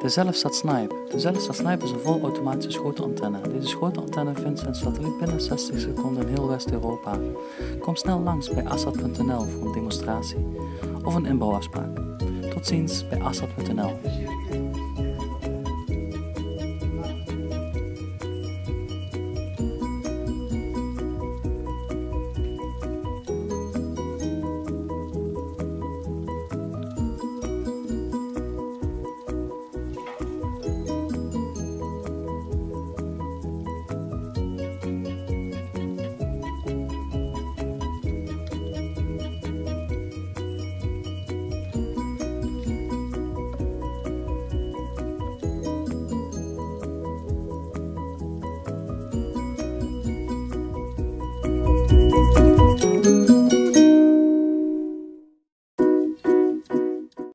De Zelfsat-Snipe. De Zelfsat-Snipe is een volautomatische schotelantenne. Deze schotelantenne vindt zijn satelliet binnen 60 seconden in heel West-Europa. Kom snel langs bij assat.nl voor een demonstratie of een inbouwafspraak. Tot ziens bij assat.nl.